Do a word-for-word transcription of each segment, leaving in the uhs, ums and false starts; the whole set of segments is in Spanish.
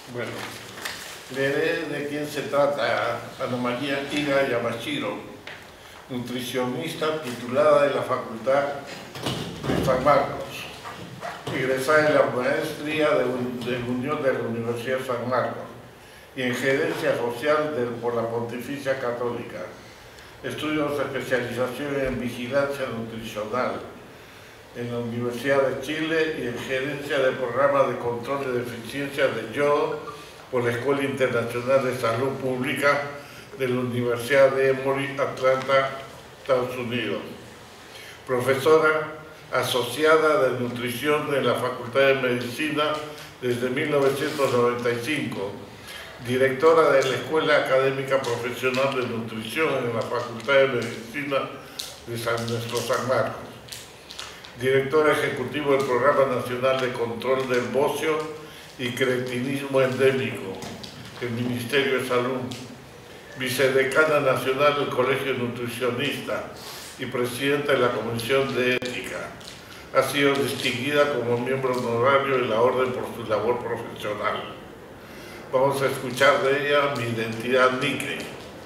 Bueno, leeré de quién se trata. Ana María Higa Yamashiro, nutricionista titulada de la Facultad de San Marcos, egresada en la maestría de, de Unión de la Universidad de San Marcos y en gerencia social de, por la Pontificia Católica. Estudios de especialización en vigilancia nutricional en la Universidad de Chile y en gerencia de programas de control de deficiencias de yodo por la Escuela Internacional de Salud Pública de la Universidad de Emory, Atlanta, Estados Unidos. Profesora asociada de nutrición en la Facultad de Medicina desde mil novecientos noventa y cinco. Directora de la Escuela Académica Profesional de Nutrición en la Facultad de Medicina de San, nuestro San Marcos. Directora ejecutiva del Programa Nacional de Control del Bocio y Cretinismo Endémico del Ministerio de Salud. Vicedecana nacional del Colegio Nutricionista y presidenta de la Comisión de Ética. Ha sido distinguida como miembro honorario de la Orden por su labor profesional. Vamos a escuchar de ella Mi identidad Nikkei.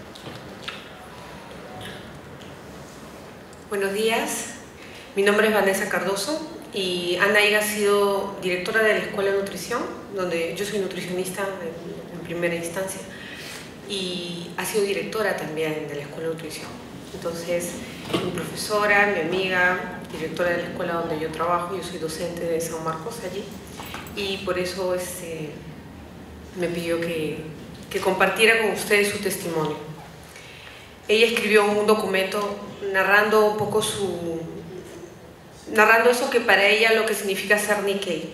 Buenos días, mi nombre es Vanessa Cardoso y Ana Higa ha sido directora de la Escuela de Nutrición, donde yo soy nutricionista en, en primera instancia, y ha sido directora también de la Escuela de Nutrición. Entonces, mi profesora, mi amiga, directora de la escuela donde yo trabajo, yo soy docente de San Marcos allí, y por eso este, me pidió que, que compartiera con ustedes su testimonio. Ella escribió un documento narrando un poco su... narrando eso que para ella lo que significa ser Nikkei.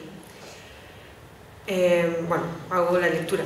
Eh, bueno, hago la lectura.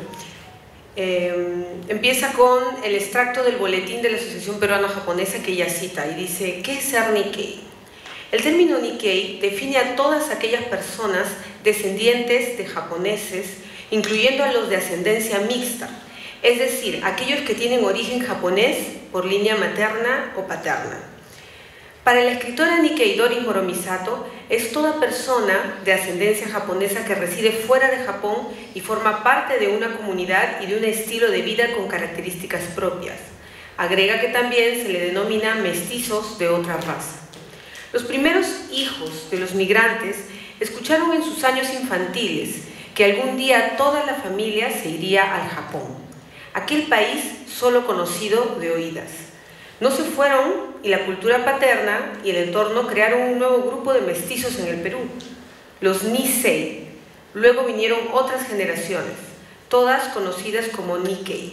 Eh, empieza con el extracto del boletín de la Asociación Peruana Japonesa que ella cita y dice: ¿qué es ser Nikkei? El término Nikkei define a todas aquellas personas descendientes de japoneses, incluyendo a los de ascendencia mixta, es decir, aquellos que tienen origen japonés por línea materna o paterna. Para la escritora Nikkei Doris Moromisato, es toda persona de ascendencia japonesa que reside fuera de Japón y forma parte de una comunidad y de un estilo de vida con características propias. Agrega que también se le denomina mestizos de otra raza. Los primeros hijos de los migrantes escucharon en sus años infantiles que algún día toda la familia se iría al Japón, aquel país solo conocido de oídas. No se fueron y la cultura paterna y el entorno crearon un nuevo grupo de mestizos en el Perú, los Nisei. Luego vinieron otras generaciones, todas conocidas como Nikkei.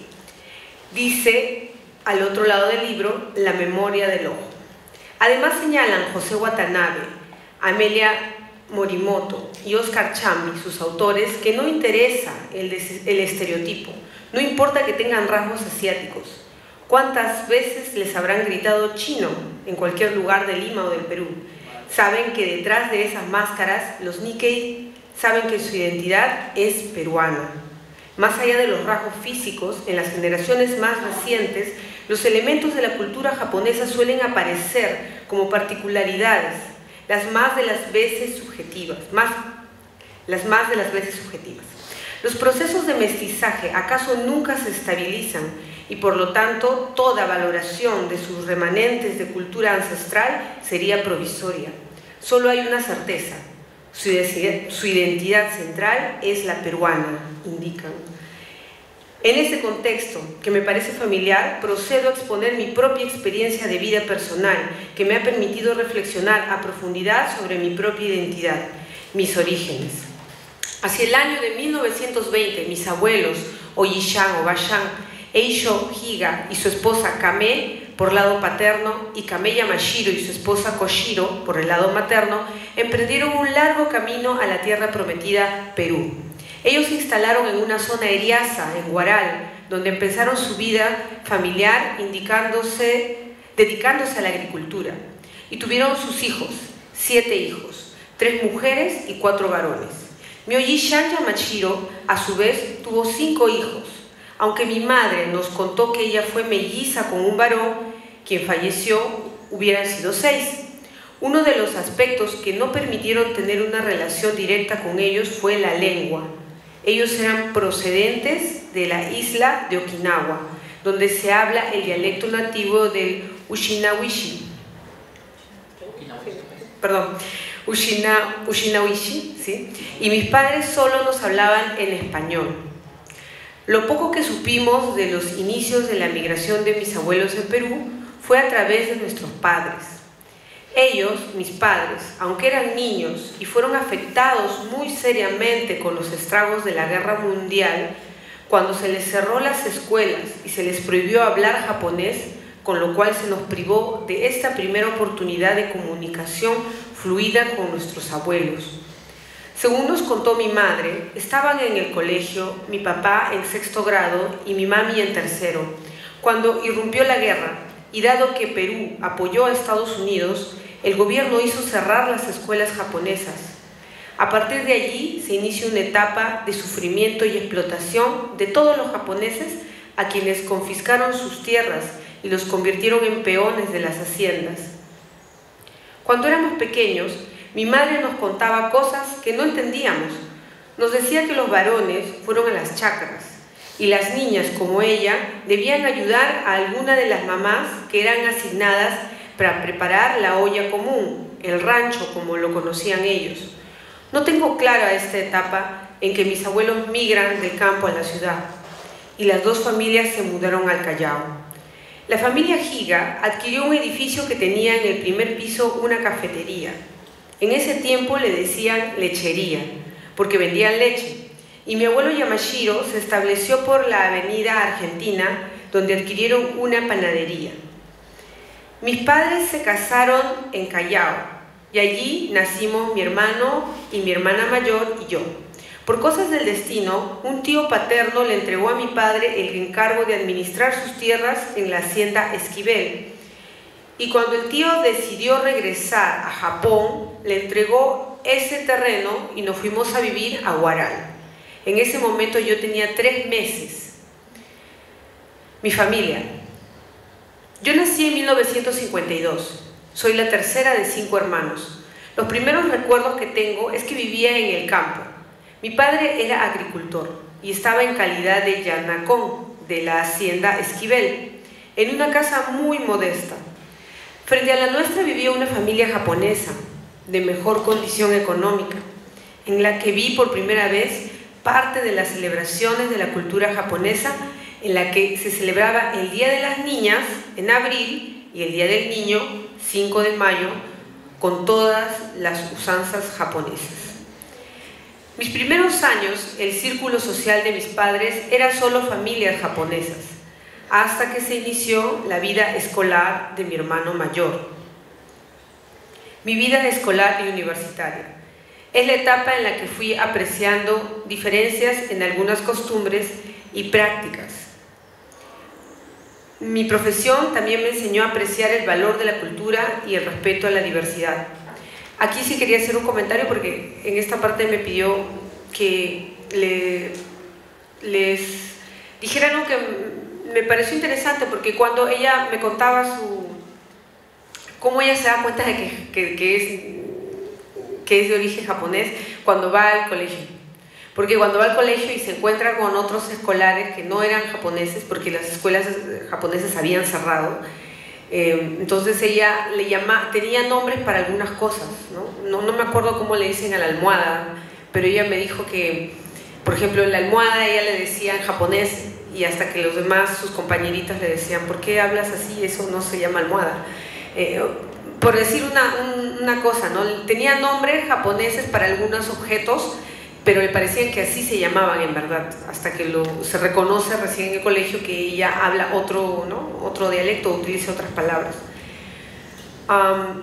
Dice al otro lado del libro La memoria del ojo. Además señalan José Watanabe, Amelia Morimoto y Oscar Chambi, sus autores, que no interesa el, el estereotipo, no importa que tengan rasgos asiáticos. ¿Cuántas veces les habrán gritado chino en cualquier lugar de Lima o del Perú? Saben que detrás de esas máscaras, los Nikkei saben que su identidad es peruana. Más allá de los rasgos físicos, en las generaciones más recientes, los elementos de la cultura japonesa suelen aparecer como particularidades, las más de las veces subjetivas, más, las más de las veces subjetivas. Los procesos de mestizaje acaso nunca se estabilizan y por lo tanto toda valoración de sus remanentes de cultura ancestral sería provisoria. Solo hay una certeza: su identidad central es la peruana, indican. En este contexto, que me parece familiar, procedo a exponer mi propia experiencia de vida personal, que me ha permitido reflexionar a profundidad sobre mi propia identidad, mis orígenes. Hacia el año de mil novecientos veinte, mis abuelos, Oji-chan o Ba-chan, Eisho Higa y su esposa Kame, por lado paterno, y Kame Yamashiro y su esposa Koshiro, por el lado materno, emprendieron un largo camino a la tierra prometida, Perú. Ellos se instalaron en una zona eriaza, en Huaral, donde empezaron su vida familiar indicándose, dedicándose a la agricultura. Y tuvieron sus hijos, siete hijos, tres mujeres y cuatro varones. Mi Oji-chan Yamashiro, a su vez, tuvo cinco hijos, aunque mi madre nos contó que ella fue melliza con un varón, quien falleció, hubieran sido seis. Uno de los aspectos que no permitieron tener una relación directa con ellos fue la lengua. Ellos eran procedentes de la isla de Okinawa, donde se habla el dialecto nativo del Ushinawishi. Perdón, Ushina, Ushinawishi, ¿sí? Y mis padres solo nos hablaban en español. Lo poco que supimos de los inicios de la migración de mis abuelos en Perú fue a través de nuestros padres. Ellos, mis padres, aunque eran niños y fueron afectados muy seriamente con los estragos de la guerra mundial, cuando se les cerró las escuelas y se les prohibió hablar japonés, con lo cual se nos privó de esta primera oportunidad de comunicación fluida con nuestros abuelos. Según nos contó mi madre, estaban en el colegio mi papá en sexto grado y mi mami en tercero, cuando irrumpió la guerra, y dado que Perú apoyó a Estados Unidos, el gobierno hizo cerrar las escuelas japonesas. A partir de allí se inicia una etapa de sufrimiento y explotación de todos los japoneses a quienes confiscaron sus tierras y los convirtieron en peones de las haciendas. Cuando éramos pequeños, mi madre nos contaba cosas que no entendíamos. Nos decía que los varones fueron a las chacras y las niñas, como ella, debían ayudar a alguna de las mamás que eran asignadas para preparar la olla común, el rancho como lo conocían ellos. No tengo clara esta etapa en que mis abuelos migran del campo a la ciudad y las dos familias se mudaron al Callao. La familia Higa adquirió un edificio que tenía en el primer piso una cafetería. En ese tiempo le decían lechería, porque vendían leche, y mi abuelo Yamashiro se estableció por la avenida Argentina, donde adquirieron una panadería. Mis padres se casaron en Callao, y allí nacimos mi hermano y mi hermana mayor y yo. Por cosas del destino, un tío paterno le entregó a mi padre el encargo de administrar sus tierras en la hacienda Esquivel. Y cuando el tío decidió regresar a Japón, le entregó ese terreno y nos fuimos a vivir a Huaral. En ese momento yo tenía tres meses. Mi familia. Yo nací en mil novecientos cincuenta y dos. Soy la tercera de cinco hermanos. Los primeros recuerdos que tengo es que vivía en el campo. Mi padre era agricultor y estaba en calidad de yanacón de la hacienda Esquivel, en una casa muy modesta. Frente a la nuestra vivía una familia japonesa, de mejor condición económica, en la que vi por primera vez parte de las celebraciones de la cultura japonesa, en la que se celebraba el Día de las Niñas en abril y el Día del Niño, cinco de mayo, con todas las usanzas japonesas. Mis primeros años, el círculo social de mis padres era solo familias japonesas, hasta que se inició la vida escolar de mi hermano mayor. Mi vida escolar y universitaria es la etapa en la que fui apreciando diferencias en algunas costumbres y prácticas. Mi profesión también me enseñó a apreciar el valor de la cultura y el respeto a la diversidad. Aquí sí quería hacer un comentario porque en esta parte me pidió que le, les dijera algo que me pareció interesante, porque cuando ella me contaba su, cómo ella se da cuenta de que, que, que, es, que es de origen japonés cuando va al colegio. Porque cuando va al colegio y se encuentra con otros escolares que no eran japoneses, porque las escuelas japonesas habían cerrado, eh, entonces ella le llama, tenía nombres para algunas cosas, ¿no? No, no me acuerdo cómo le dicen a la almohada, pero ella me dijo que, por ejemplo, en la almohada ella le decía en japonés, y hasta que los demás, sus compañeritas le decían, ¿por qué hablas así? Eso no se llama almohada. Eh, por decir una, un, una cosa, ¿no? Tenía nombres japoneses para algunos objetos, pero le parecían que así se llamaban en verdad, hasta que lo, se reconoce recién en el colegio que ella habla otro, ¿no? otro dialecto, utiliza otras palabras. Um,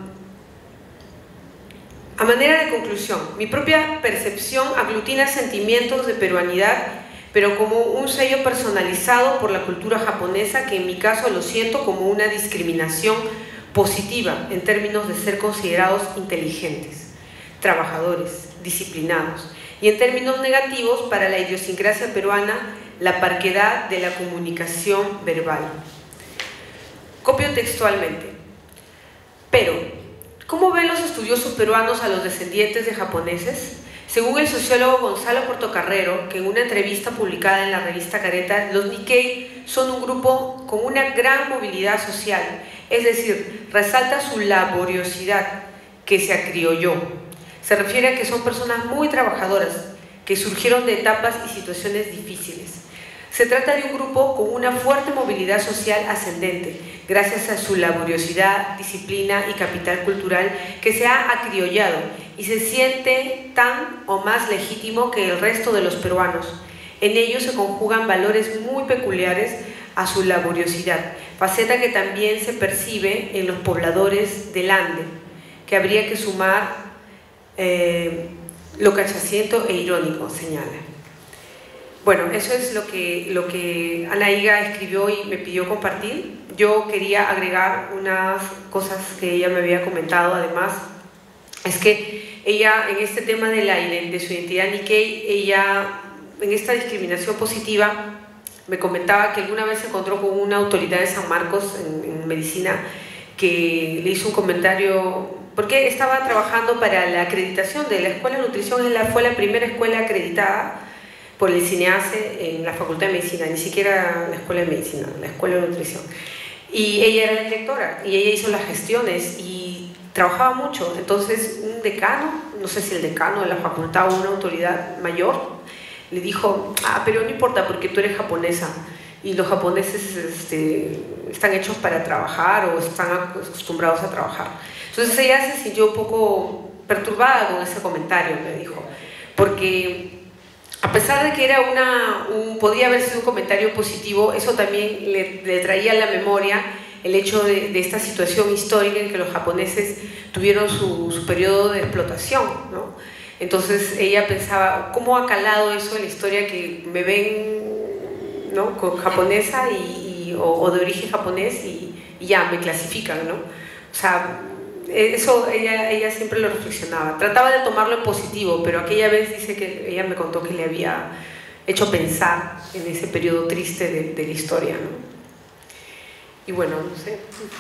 a manera de conclusión, mi propia percepción aglutina sentimientos de peruanidad, pero como un sello personalizado por la cultura japonesa, que en mi caso lo siento como una discriminación positiva en términos de ser considerados inteligentes, trabajadores, disciplinados, y en términos negativos para la idiosincrasia peruana, la parquedad de la comunicación verbal. Copio textualmente. Pero, ¿cómo ven los estudiosos peruanos a los descendientes de japoneses? Según el sociólogo Gonzalo Portocarrero, que en una entrevista publicada en la revista Careta, los Nikkei son un grupo con una gran movilidad social, es decir, resalta su laboriosidad, que se acriolló. Se refiere a que son personas muy trabajadoras, que surgieron de etapas y situaciones difíciles. Se trata de un grupo con una fuerte movilidad social ascendente, gracias a su laboriosidad, disciplina y capital cultural que se ha acriollado y se siente tan o más legítimo que el resto de los peruanos. En ellos se conjugan valores muy peculiares a su laboriosidad, faceta que también se percibe en los pobladores del Ande, que habría que sumar eh, lo cachaciento e irónico, señala. Bueno, eso es lo que, lo que Ana Higa escribió y me pidió compartir. Yo quería agregar unas cosas que ella me había comentado. Además, es que ella en este tema de, la, de su identidad Nikkei, ella en esta discriminación positiva me comentaba que alguna vez se encontró con una autoridad de San Marcos en, en medicina que le hizo un comentario, porque estaba trabajando para la acreditación de la Escuela de Nutrición. Fue la primera escuela acreditada por el CINEACE en la Facultad de Medicina, ni siquiera la Escuela de Medicina, la Escuela de Nutrición. Y ella era la directora, y ella hizo las gestiones, y trabajaba mucho. Entonces un decano, no sé si el decano de la facultad o una autoridad mayor, le dijo, ah, pero no importa porque tú eres japonesa, y los japoneses este, están hechos para trabajar o están acostumbrados a trabajar. Entonces ella se sintió un poco perturbada con ese comentario, me dijo, porque a pesar de que era una, un, podía haber sido un comentario positivo, eso también le, le traía a la memoria el hecho de, de esta situación histórica en que los japoneses tuvieron su, su periodo de explotación, ¿no? Entonces ella pensaba, ¿cómo ha calado eso en la historia que me ven, ¿no?, con japonesa y, y, o, o de origen japonés y, y ya me clasifican, ¿no? O sea, eso ella, ella siempre lo reflexionaba, trataba de tomarlo en positivo, pero aquella vez dice que ella me contó que le había hecho pensar en ese periodo triste de, de la historia, ¿no? Y bueno, no sé.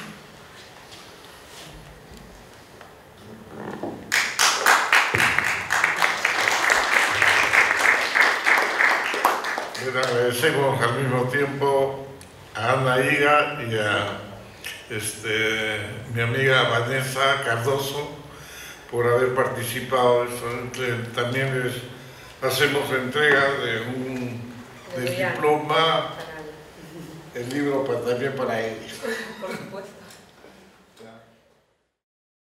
Le agradecemos al mismo tiempo a Ana Higa y a Este, mi amiga Vanessa Cardoso por haber participado. También les hacemos entrega de un del diploma, el libro para, también para ellos. Por supuesto.